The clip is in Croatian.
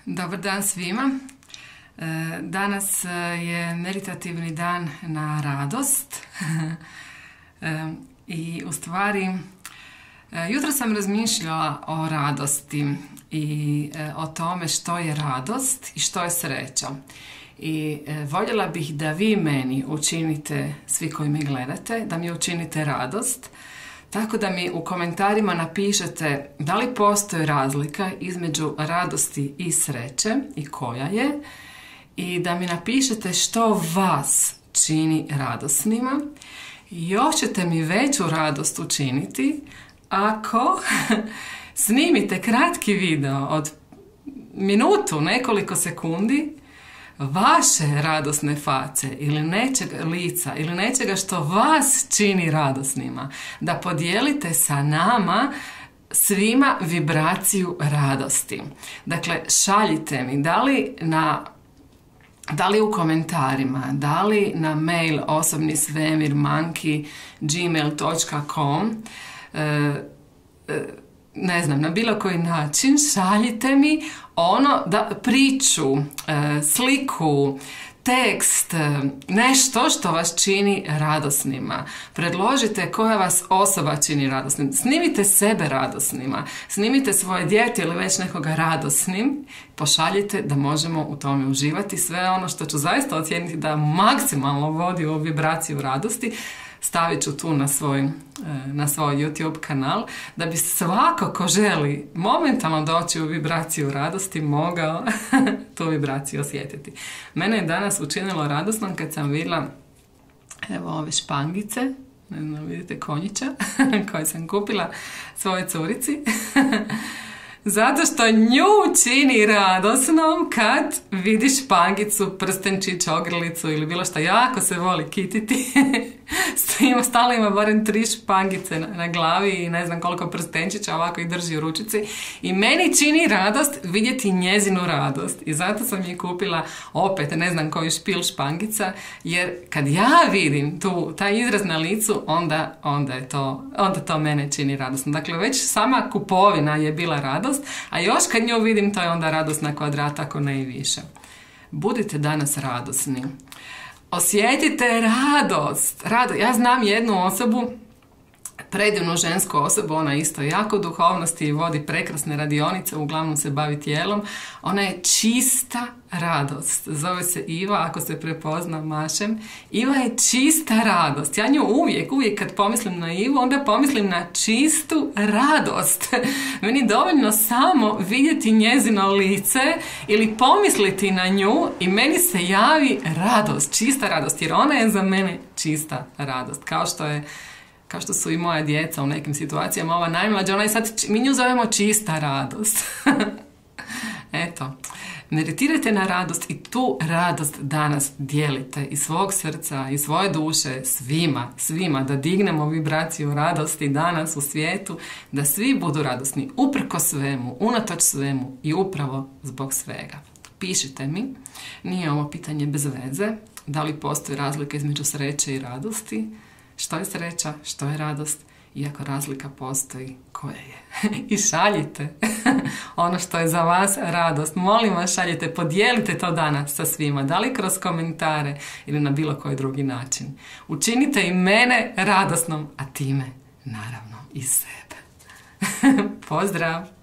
Dobar dan svima. Danas je meditativni dan na radost i u stvari jutro sam razmišljala o radosti i o tome što je radost i što je sreća. I voljela bih da vi meni učinite, svi koji me gledate, da mi učinite radost. Tako da mi u komentarima napišete da li postoji razlika između radosti i sreće i koja je. I da mi napišete što vas čini radosnima. Još ćete mi veću radost učiniti ako snimite kratki video od minutu, nekoliko sekundi vaše radosne face ili nečega lica ili nečega što vas čini radosnima, da podijelite sa nama svima vibraciju radosti. Dakle, šaljite mi da li u komentarima, da li na mail osobnisvemir@gmail.com, ne znam, na bilo koji način šaljite mi priču, sliku, tekst, nešto što vas čini radosnima. Predložite koja vas osoba čini radosnim. Snimite sebe radosnima. Snimite svoje dijete ili već nekoga radosnim. Pošaljite da možemo u tome uživati. Sve ono što ću zaista ocijeniti da maksimalno vodi u vibraciju radosti, stavit ću tu na svoj YouTube kanal, da bi svako ko želi momentalno doći u vibraciju radosti mogao tu vibraciju osjetiti. Mene je danas učinilo radosnom kad sam vidjela ove špangice, ne znam, vidite, konjića koje sam kupila svojoj curici. Zato što nju čini radosnom kad vidi špangicu, prstenčić, ogrlicu ili bilo što. Jako se voli kititi. Stalno ima barem 3 špangice na glavi i ne znam koliko prstenčića, ovako ih drži u ručici. I meni čini radost vidjeti njezinu radost. I zato sam je kupila opet, ne znam koji špil špangica, jer kad ja vidim taj izraz na licu, onda to mene čini radosno. Dakle, već sama kupovina je bila radost, a još kad nju vidim, to je onda radost na kvadrat, ako ne i više. Budite danas radosni. Osjetite radost. Ja znam jednu osobu, predivnu žensku osobu, ona isto jako duhovnosti i vodi prekrasne radionice, uglavnom se bavi tijelom. Ona je čista radost. Zove se Iva, ako se prepozna, mašem. Iva je čista radost. Ja nju uvijek kad pomislim na Ivu, onda pomislim na čistu radost. Meni dovoljno samo vidjeti njezino lice ili pomisliti na nju i meni se javi radost, čista radost, jer ona je za mene čista radost. Kao što su i moja djeca u nekim situacijama, ova najmlađa, ona je sad, mi nju zovemo čista radost. Eto, meditirajte na radost i tu radost danas dijelite iz svog srca, iz svoje duše, svima, da dignemo vibraciju radosti danas u svijetu, da svi budu radosni, uprko svemu, unatoč svemu i upravo zbog svega. Pišite mi, nije ovo pitanje bez veze, da li postoji razlika između sreće i radosti, što je sreća, što je radost, iako razlika postoji, koja je. I šaljite ono što je za vas radost. Molim vas, šaljite, podijelite to danas sa svima, da li kroz komentare ili na bilo koji drugi način. Učinite i mene radosnom, a time, naravno, i sebe. Pozdrav!